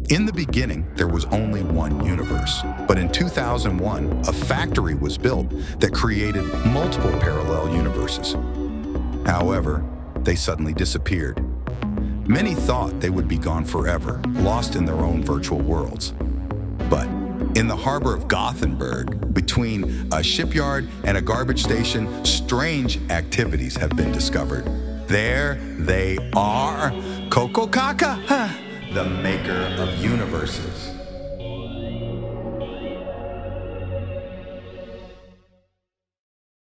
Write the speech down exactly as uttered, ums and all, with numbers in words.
In the beginning, there was only one universe, but in two thousand one, a factory was built that created multiple parallel universes. However, they suddenly disappeared. Many thought they would be gone forever, lost in their own virtual worlds. But in the harbor of Gothenburg, between a shipyard and a garbage station, strange activities have been discovered. There they are, Kokokaka, the maker of universes.